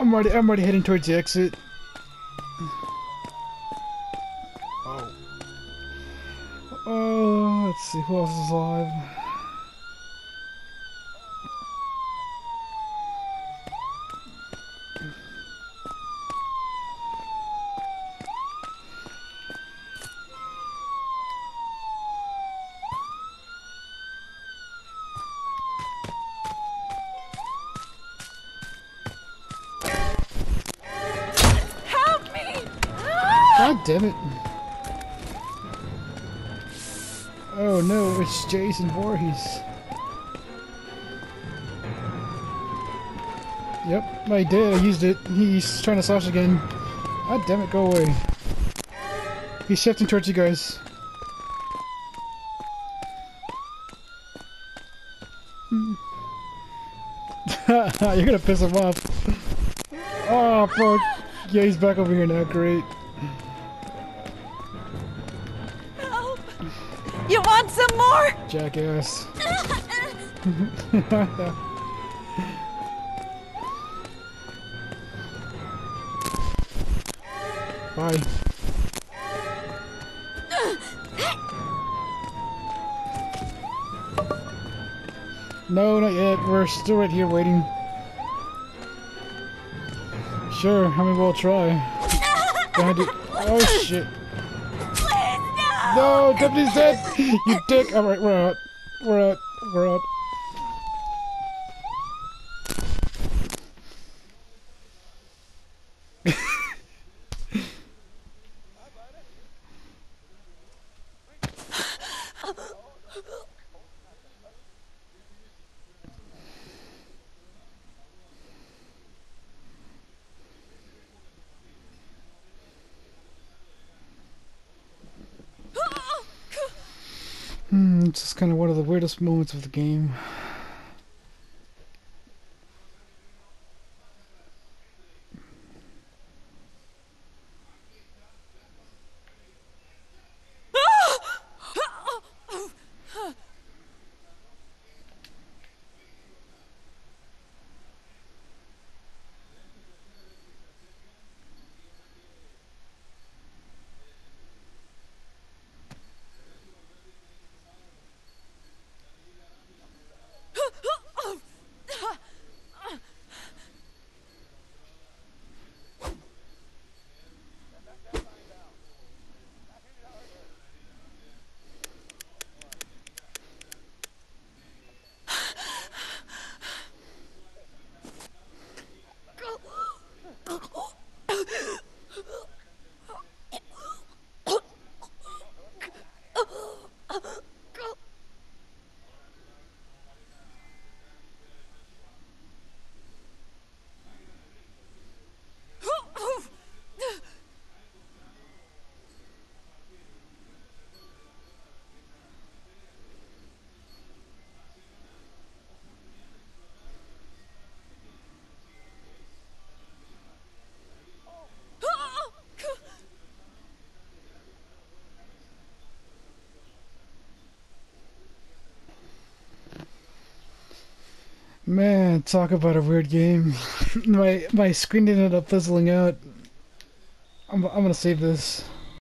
I'm already heading towards the exit. Oh. Let's see who else is alive. God damn it. Oh no, it's Jason Voorhees. Yep, I did. I used it. He's trying to slash again. God damn it, go away. He's shifting towards you guys. You're gonna piss him off. Oh, fuck. Yeah, he's back over here now. Great. Help! You want some more? Jackass. Bye. No, not yet. We're still right here waiting. Sure, I mean, we'll try. Oh shit. Please, no! No, Deputy's dead! You dick! Alright, we're out. We're out. We're out. It's just kind of one of the weirdest moments of the game. Man, talk about a weird game. My screen ended up fizzling out. I'm gonna save this.